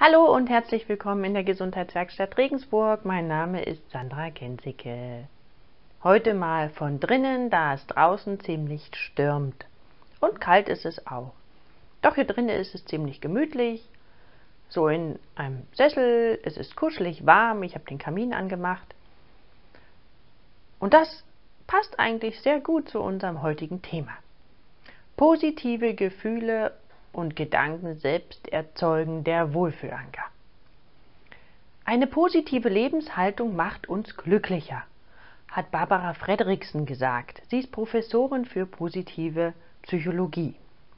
Hallo und herzlich willkommen in der Gesundheitswerkstatt Regensburg. Mein Name ist Sandra Gensicke. Heute mal von drinnen, da es draußen ziemlich stürmt. Und kalt ist es auch. Doch hier drinnen ist es ziemlich gemütlich. So in einem Sessel, es ist kuschelig warm, ich habe den Kamin angemacht. Und das passt eigentlich sehr gut zu unserem heutigen Thema. Positive Gefühle und Gedanken selbst erzeugen der Wohlfühlanker. Eine positive Lebenshaltung macht uns glücklicher, hat Barbara Fredrickson gesagt. Sie ist Professorin für positive Psychologie.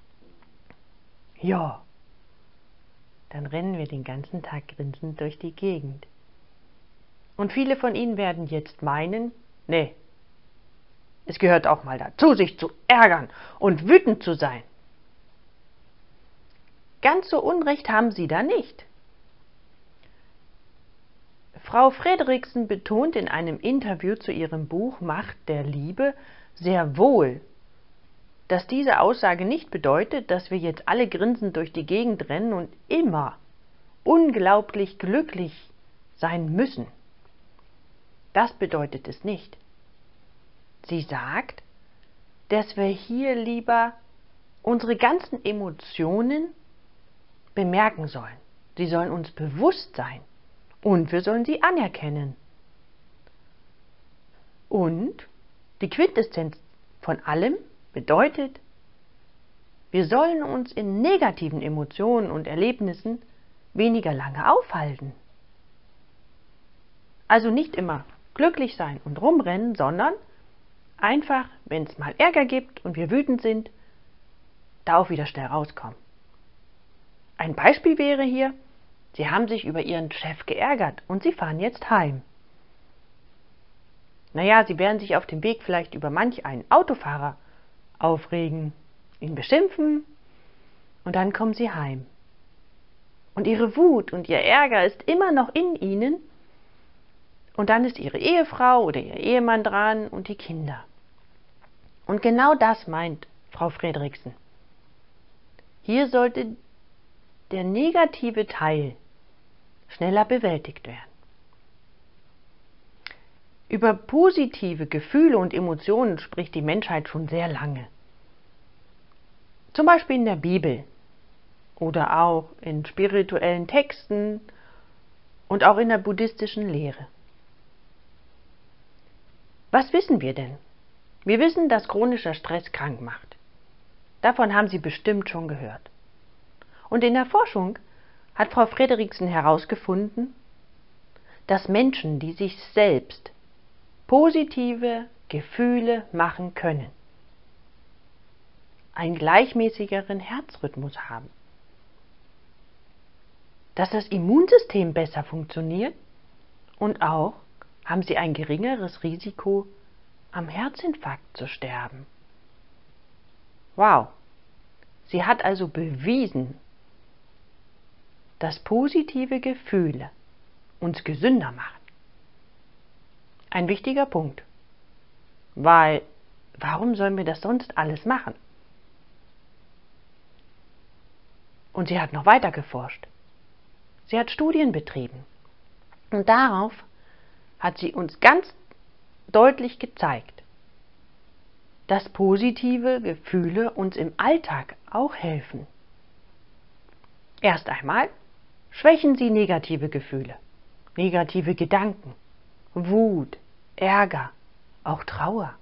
Ja, dann rennen wir den ganzen Tag grinsend durch die Gegend. Und viele von Ihnen werden jetzt meinen, nee, es gehört auch mal dazu, sich zu ärgern und wütend zu sein. Ganz so Unrecht haben Sie da nicht. Frau Fredrickson betont in einem Interview zu ihrem Buch Macht der Liebe sehr wohl, dass diese Aussage nicht bedeutet, dass wir jetzt alle grinsend durch die Gegend rennen und immer unglaublich glücklich sein müssen. Das bedeutet es nicht. Sie sagt, dass wir hier lieber unsere ganzen Emotionen bemerken sollen. Sie sollen uns bewusst sein und wir sollen sie anerkennen. Und die Quintessenz von allem bedeutet, wir sollen uns in negativen Emotionen und Erlebnissen weniger lange aufhalten. Also nicht immer glücklich sein und rumrennen, sondern einfach, wenn es mal Ärger gibt und wir wütend sind, da auch wieder schnell rauskommen. Ein Beispiel wäre hier, Sie haben sich über Ihren Chef geärgert und Sie fahren jetzt heim. Naja, Sie werden sich auf dem Weg vielleicht über manch einen Autofahrer aufregen, ihn beschimpfen und dann kommen Sie heim. Und Ihre Wut und Ihr Ärger ist immer noch in Ihnen und dann ist Ihre Ehefrau oder Ihr Ehemann dran und die Kinder. Und genau das meint Frau Fredrickson. Hier sollte der negative Teil schneller bewältigt werden. Über positive Gefühle und Emotionen spricht die Menschheit schon sehr lange. Zum Beispiel in der Bibel oder auch in spirituellen Texten und auch in der buddhistischen Lehre. Was wissen wir denn? Wir wissen, dass chronischer Stress krank macht. Davon haben Sie bestimmt schon gehört. Und in der Forschung hat Frau Fredrickson herausgefunden, dass Menschen, die sich selbst positive Gefühle machen können, einen gleichmäßigeren Herzrhythmus haben, dass das Immunsystem besser funktioniert und auch haben sie ein geringeres Risiko, am Herzinfarkt zu sterben. Wow! Sie hat also bewiesen, dass positive Gefühle uns gesünder machen. Ein wichtiger Punkt, weil warum sollen wir das sonst alles machen? Und sie hat noch weiter geforscht. Sie hat Studien betrieben und darauf hat sie uns ganz deutlich gezeigt, dass positive Gefühle uns im Alltag auch helfen. Erst einmal schwächen sie negative Gefühle, negative Gedanken, Wut, Ärger, auch Trauer.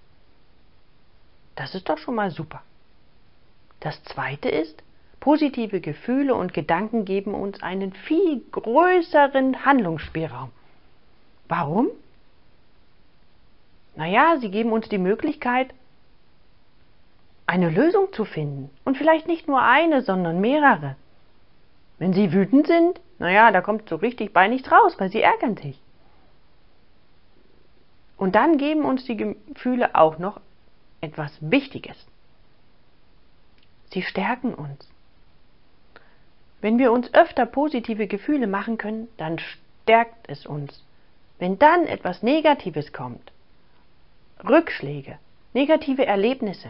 Das ist doch schon mal super. Das Zweite ist, positive Gefühle und Gedanken geben uns einen viel größeren Handlungsspielraum. Warum? Naja, sie geben uns die Möglichkeit, eine Lösung zu finden. Und vielleicht nicht nur eine, sondern mehrere. Wenn Sie wütend sind, naja, da kommt so richtig bei nichts raus, weil Sie ärgern sich. Und dann geben uns die Gefühle auch noch etwas Wichtiges. Sie stärken uns. Wenn wir uns öfter positive Gefühle machen können, dann stärkt es uns. Wenn dann etwas Negatives kommt, Rückschläge, negative Erlebnisse,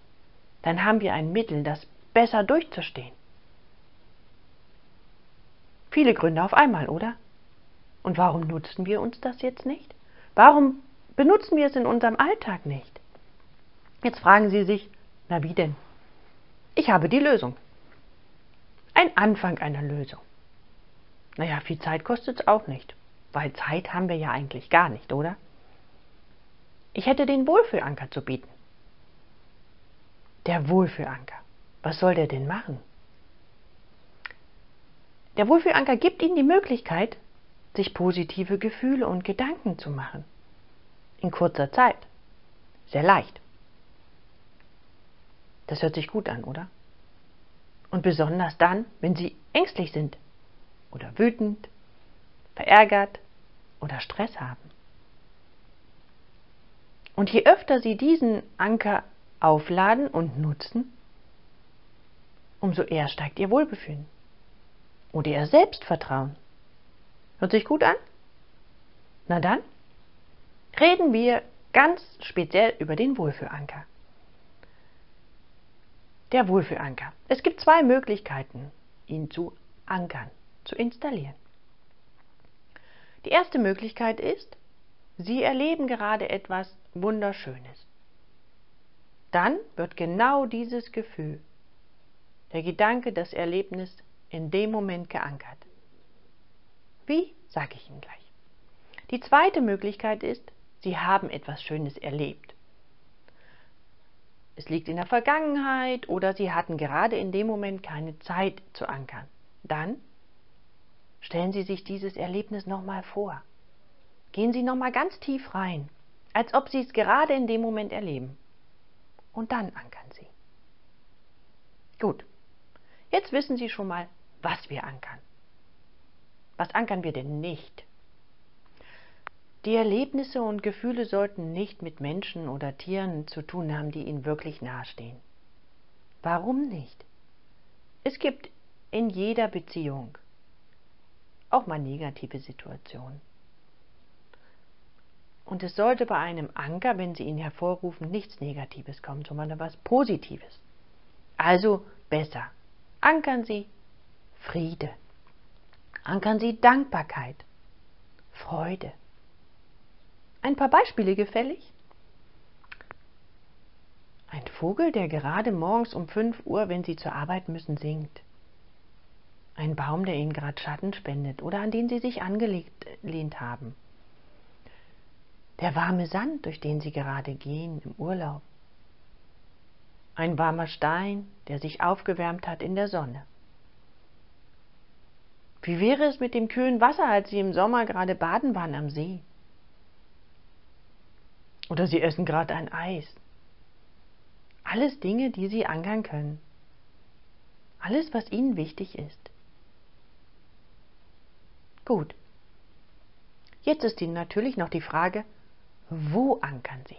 dann haben wir ein Mittel, das besser durchzustehen. Viele Gründe auf einmal, oder? Und warum nutzen wir uns das jetzt nicht? Warum benutzen wir es in unserem Alltag nicht? Jetzt fragen Sie sich, na wie denn? Ich habe die Lösung. Ein Anfang einer Lösung. Naja, viel Zeit kostet es auch nicht, weil Zeit haben wir ja eigentlich gar nicht, oder? Ich hätte den Wohlfühlanker zu bieten. Der Wohlfühlanker. Was soll der denn machen? Der Wohlfühlanker gibt Ihnen die Möglichkeit, sich positive Gefühle und Gedanken zu machen. In kurzer Zeit. Sehr leicht. Das hört sich gut an, oder? Und besonders dann, wenn Sie ängstlich sind oder wütend, verärgert oder Stress haben. Und je öfter Sie diesen Anker aufladen und nutzen, umso eher steigt Ihr Wohlbefinden oder Ihr Selbstvertrauen. Hört sich gut an? Na dann, reden wir ganz speziell über den Wohlfühlanker. Der Wohlfühlanker. Es gibt zwei Möglichkeiten, ihn zu ankern, zu installieren. Die erste Möglichkeit ist, Sie erleben gerade etwas Wunderschönes. Dann wird genau dieses Gefühl, der Gedanke, das Erlebnis in dem Moment geankert. Wie, sage ich Ihnen gleich. Die zweite Möglichkeit ist, Sie haben etwas Schönes erlebt. Es liegt in der Vergangenheit oder Sie hatten gerade in dem Moment keine Zeit zu ankern. Dann stellen Sie sich dieses Erlebnis nochmal vor. Gehen Sie nochmal ganz tief rein, als ob Sie es gerade in dem Moment erleben. Und dann ankern Sie. Gut, jetzt wissen Sie schon mal, was wir ankern. Was ankern wir denn nicht? Die Erlebnisse und Gefühle sollten nicht mit Menschen oder Tieren zu tun haben, die Ihnen wirklich nahestehen. Warum nicht? Es gibt in jeder Beziehung auch mal negative Situationen. Und es sollte bei einem Anker, wenn Sie ihn hervorrufen, nichts Negatives kommen, sondern etwas Positives. Also besser. Ankern Sie Friede. Ankern Sie Dankbarkeit, Freude. Ein paar Beispiele gefällig? Ein Vogel, der gerade morgens um 5 Uhr, wenn Sie zur Arbeit müssen, singt. Ein Baum, der Ihnen gerade Schatten spendet oder an den Sie sich angelehnt haben. Der warme Sand, durch den Sie gerade gehen im Urlaub. Ein warmer Stein, der sich aufgewärmt hat in der Sonne. Wie wäre es mit dem kühlen Wasser, als Sie im Sommer gerade baden waren am See? Oder Sie essen gerade ein Eis. Alles Dinge, die Sie ankern können. Alles, was Ihnen wichtig ist. Gut. Jetzt ist Ihnen natürlich noch die Frage, wo ankern Sie?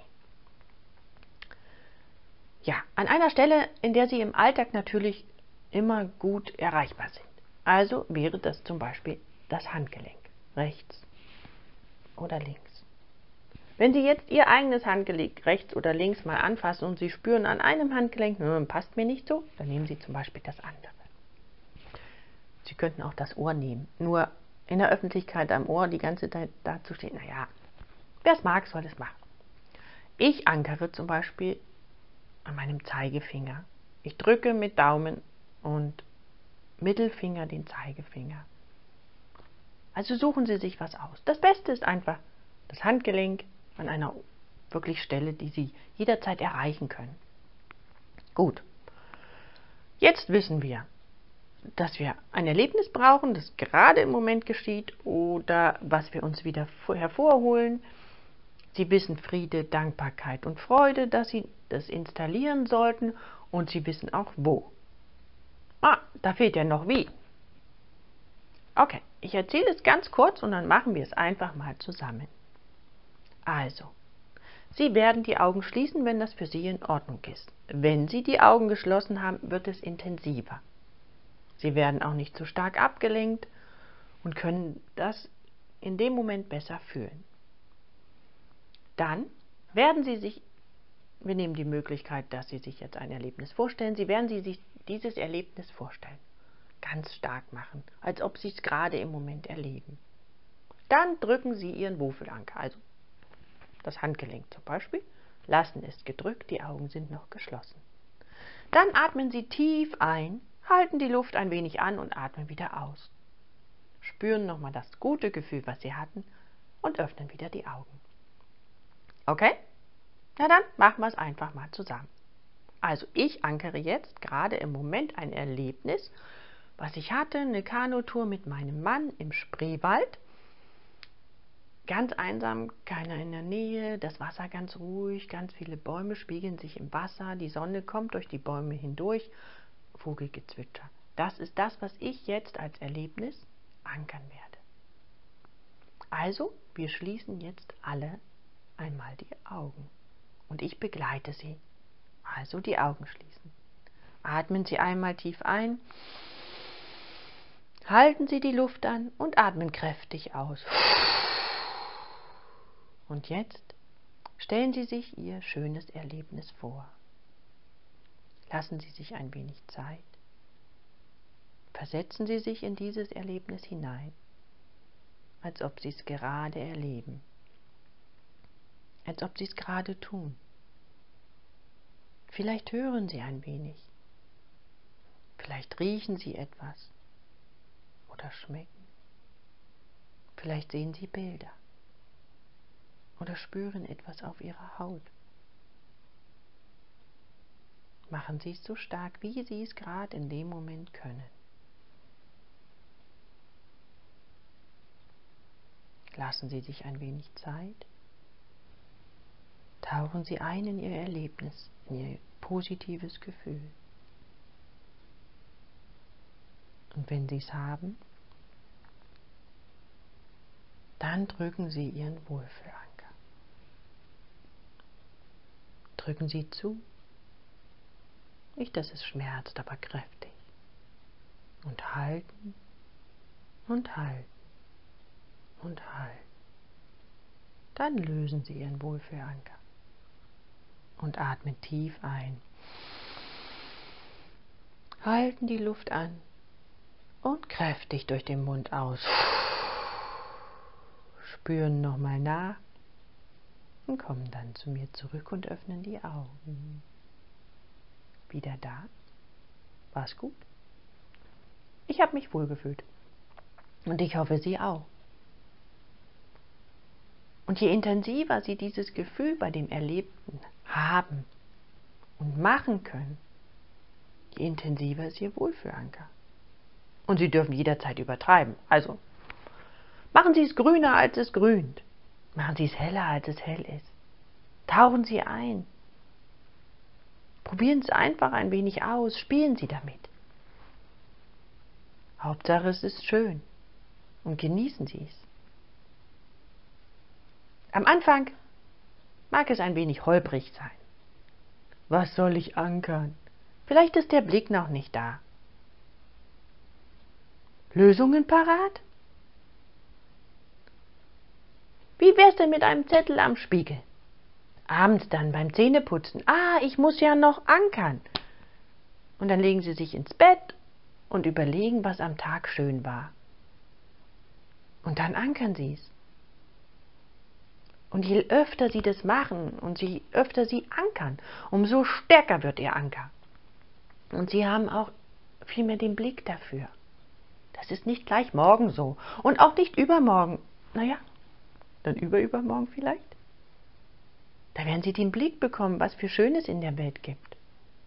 Ja, an einer Stelle, in der Sie im Alltag natürlich immer gut erreichbar sind. Also wäre das zum Beispiel das Handgelenk, rechts oder links. Wenn Sie jetzt Ihr eigenes Handgelenk rechts oder links mal anfassen und Sie spüren an einem Handgelenk, passt mir nicht so, dann nehmen Sie zum Beispiel das andere. Sie könnten auch das Ohr nehmen. Nur in der Öffentlichkeit am Ohr die ganze Zeit dazustehen, naja, wer es mag, soll es machen. Ich ankere zum Beispiel an meinem Zeigefinger. Ich drücke mit Daumen und Mittelfinger den Zeigefinger. Also suchen Sie sich was aus. Das Beste ist einfach das Handgelenk an einer wirklich Stelle, die Sie jederzeit erreichen können. Gut. Jetzt wissen wir, dass wir ein Erlebnis brauchen, das gerade im Moment geschieht oder was wir uns wieder hervorholen. Sie wissen Friede, Dankbarkeit und Freude, dass Sie das installieren sollten und Sie wissen auch wo. Da fehlt ja noch wie. Okay, ich erzähle es ganz kurz und dann machen wir es einfach mal zusammen. Also, Sie werden die Augen schließen, wenn das für Sie in Ordnung ist. Wenn Sie die Augen geschlossen haben, wird es intensiver. Sie werden auch nicht zu stark abgelenkt und können das in dem Moment besser fühlen. Dann werden Sie sich, wir nehmen die Möglichkeit, dass Sie sich jetzt ein Erlebnis vorstellen, Sie werden sich dieses Erlebnis vorstellen. ganz stark machen, als ob Sie es gerade im Moment erleben. Dann drücken Sie Ihren Wohlfühlanker, also das Handgelenk zum Beispiel, lassen es gedrückt, die Augen sind noch geschlossen. Dann atmen Sie tief ein, halten die Luft ein wenig an und atmen wieder aus. Spüren nochmal das gute Gefühl, was Sie hatten, und öffnen wieder die Augen. Okay? Na dann machen wir es einfach mal zusammen. Also ich ankere jetzt gerade im Moment ein Erlebnis, was ich hatte, eine Kanutour mit meinem Mann im Spreewald. Ganz einsam, keiner in der Nähe, das Wasser ganz ruhig, ganz viele Bäume spiegeln sich im Wasser, die Sonne kommt durch die Bäume hindurch, Vogelgezwitscher. Das ist das, was ich jetzt als Erlebnis ankern werde. Also, wir schließen jetzt alle einmal die Augen und ich begleite Sie. Also die Augen schließen. Atmen Sie einmal tief ein, halten Sie die Luft an und atmen kräftig aus. Und jetzt stellen Sie sich Ihr schönes Erlebnis vor. Lassen Sie sich ein wenig Zeit. Versetzen Sie sich in dieses Erlebnis hinein, als ob Sie es gerade erleben, als ob Sie es gerade tun. Vielleicht hören Sie ein wenig, vielleicht riechen Sie etwas oder schmecken, vielleicht sehen Sie Bilder oder spüren etwas auf Ihrer Haut. Machen Sie es so stark, wie Sie es gerade in dem Moment können. Lassen Sie sich ein wenig Zeit. Tauchen Sie ein in Ihr Erlebnis, in Ihr positives Gefühl. Und wenn Sie es haben, dann drücken Sie Ihren Wohlfühlanker. Drücken Sie zu. Nicht, dass es schmerzt, aber kräftig. Und halten und halten und halten. Dann lösen Sie Ihren Wohlfühlanker und atmen tief ein. Halten die Luft an und kräftig durch den Mund aus. Spüren nochmal nach und kommen dann zu mir zurück und öffnen die Augen. Wieder da? War's gut? Ich habe mich wohlgefühlt. Und ich hoffe, Sie auch. Und je intensiver Sie dieses Gefühl bei dem Erlebten haben und machen können, je intensiver ist Ihr Wohlfühlanker. Und Sie dürfen jederzeit übertreiben. Also, machen Sie es grüner, als es grünt. Machen Sie es heller, als es hell ist. Tauchen Sie ein. Probieren Sie es einfach ein wenig aus. Spielen Sie damit. Hauptsache, es ist schön. Und genießen Sie es. Am Anfang mag es ein wenig holprig sein. Was soll ich ankern? Vielleicht ist der Blick noch nicht da. Lösungen parat? Wie wär's denn mit einem Zettel am Spiegel? Abends dann beim Zähneputzen. Ich muss ja noch ankern. Und dann legen Sie sich ins Bett und überlegen, was am Tag schön war. Und dann ankern Sie es. Und je öfter Sie das machen und je öfter Sie ankern, umso stärker wird Ihr Anker. Und Sie haben auch viel mehr den Blick dafür. Das ist nicht gleich morgen so und auch nicht übermorgen. Naja, dann übermorgen vielleicht. Da werden Sie den Blick bekommen, was für Schönes in der Welt gibt.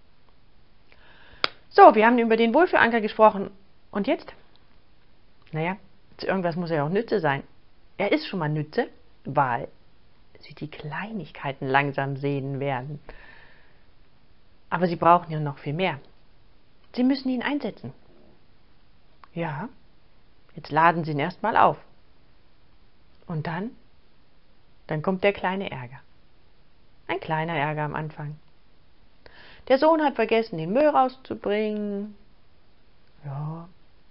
So, wir haben über den Wohlfühlanker gesprochen. Und jetzt? Naja, zu irgendwas muss er ja auch Nütze sein. Er ist schon mal Nütze, weil Sie die Kleinigkeiten langsam sehen werden. Aber Sie brauchen ja noch viel mehr. Sie müssen ihn einsetzen. Ja, jetzt laden Sie ihn erstmal auf. Und dann kommt der kleine Ärger. Ein kleiner Ärger am Anfang. Der Sohn hat vergessen, den Müll rauszubringen. Ja.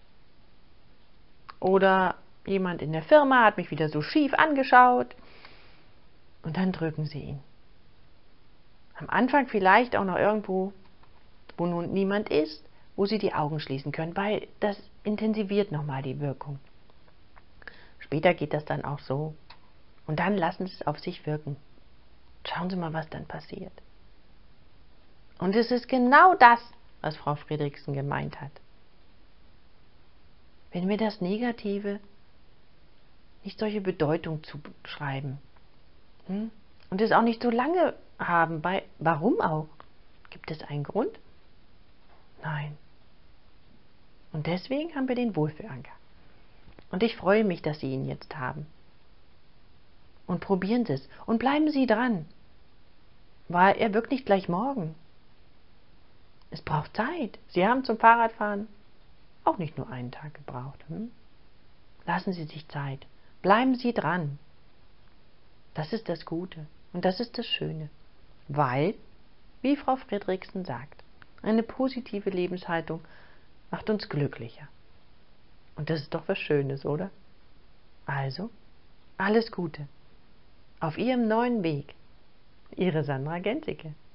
Oder jemand in der Firma hat mich wieder so schief angeschaut. Und dann drücken Sie ihn. Am Anfang vielleicht auch noch irgendwo, wo nun niemand ist, wo Sie die Augen schließen können, weil das intensiviert nochmal die Wirkung. Später geht das dann auch so. Und dann lassen Sie es auf sich wirken. Schauen Sie mal, was dann passiert. Und es ist genau das, was Frau Fredriksen gemeint hat. Wenn wir das Negative nicht solche Bedeutung zuschreiben und es auch nicht so lange haben, warum auch? Gibt es einen Grund? Nein. Und deswegen haben wir den Wohlfühlanker. Und ich freue mich, dass Sie ihn jetzt haben. Und probieren Sie es und bleiben Sie dran, weil er wirkt nicht gleich morgen. Es braucht Zeit. Sie haben zum Fahrradfahren auch nicht nur einen Tag gebraucht. Lassen Sie sich Zeit. Bleiben Sie dran. Das ist das Gute und das ist das Schöne. Weil, wie Frau Fredriksen sagt, eine positive Lebenshaltung macht uns glücklicher. Und das ist doch was Schönes, oder? Also, alles Gute. Auf Ihrem neuen Weg. Ihre Sandra Gensicke.